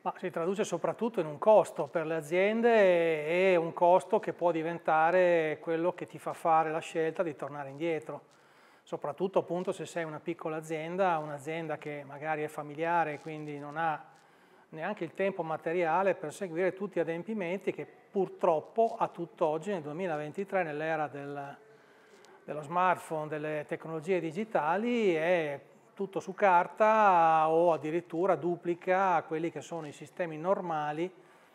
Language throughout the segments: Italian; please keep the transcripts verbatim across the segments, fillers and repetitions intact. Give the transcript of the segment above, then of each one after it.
Ma si traduce soprattutto in un costo per le aziende e un costo che può diventare quello che ti fa fare la scelta di tornare indietro. Soprattutto appunto se sei una piccola azienda, un'azienda che magari è familiare, quindi non ha neanche il tempo materiale per seguire tutti gli adempimenti che purtroppo a tutt'oggi nel duemilaventitré, nell'era del, dello smartphone, delle tecnologie digitali, è tutto su carta o addirittura duplica quelli che sono i sistemi normali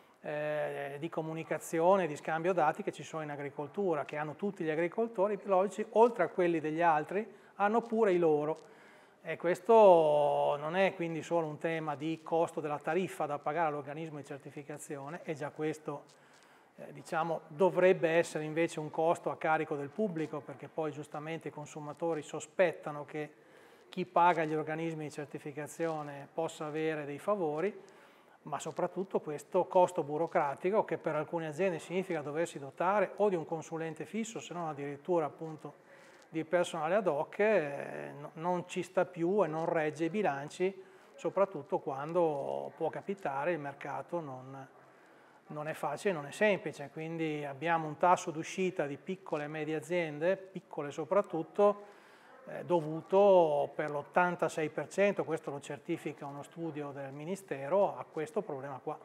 eh, di comunicazione, di scambio dati che ci sono in agricoltura, che hanno tutti gli agricoltori biologici, oltre a quelli degli altri, hanno pure i loro. E questo non è quindi solo un tema di costo della tariffa da pagare all'organismo di certificazione, e già questo eh, diciamo, dovrebbe essere invece un costo a carico del pubblico, perché poi giustamente i consumatori sospettano che chi paga gli organismi di certificazione possa avere dei favori, ma soprattutto questo costo burocratico che per alcune aziende significa doversi dotare o di un consulente fisso, se non addirittura appunto di personale ad hoc, eh, non ci sta più e non regge i bilanci, soprattutto quando può capitare il mercato non, non è facile, non è semplice, quindi abbiamo un tasso d'uscita di piccole e medie aziende, piccole soprattutto, eh, dovuto per l'ottantasei per cento, questo lo certifica uno studio del Ministero, a questo problema qua.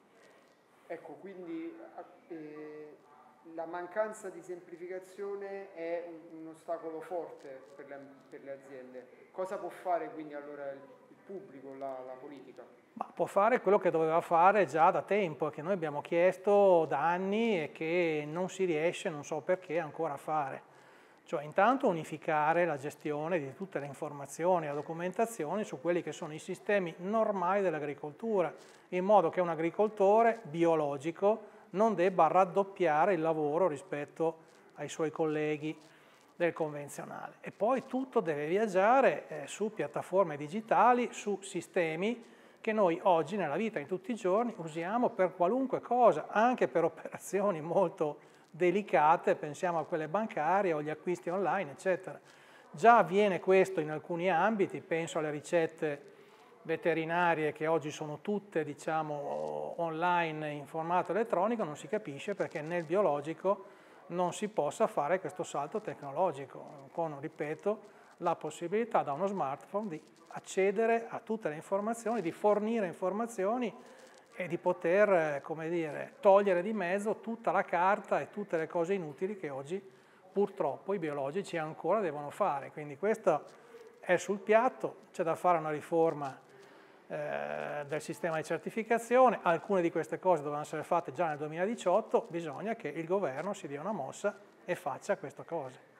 Ecco, quindi eh, la mancanza di semplificazione è un, un ostacolo forte per le, per le aziende. Cosa può fare quindi allora il, il pubblico, la, la politica? Ma può fare quello che doveva fare già da tempo e che noi abbiamo chiesto da anni e che non si riesce, non so perché, ancora a fare. Cioè intanto unificare la gestione di tutte le informazioni e la documentazione su quelli che sono i sistemi normali dell'agricoltura, in modo che un agricoltore biologico non debba raddoppiare il lavoro rispetto ai suoi colleghi del convenzionale. E poi tutto deve viaggiare eh, su piattaforme digitali, su sistemi che noi oggi nella vita di tutti i giorni usiamo per qualunque cosa, anche per operazioni molto delicate, pensiamo a quelle bancarie o gli acquisti online, eccetera. Già avviene questo in alcuni ambiti, penso alle ricette veterinarie che oggi sono tutte, diciamo, online in formato elettronico, non si capisce perché nel biologico non si possa fare questo salto tecnologico, con, ripeto, la possibilità da uno smartphone di accedere a tutte le informazioni, di fornire informazioni e di poter, come dire, togliere di mezzo tutta la carta e tutte le cose inutili che oggi purtroppo i biologici ancora devono fare. Quindi questo è sul piatto, c'è da fare una riforma eh, del sistema di certificazione, alcune di queste cose dovevano essere fatte già nel duemiladiciotto, bisogna che il governo si dia una mossa e faccia queste cose.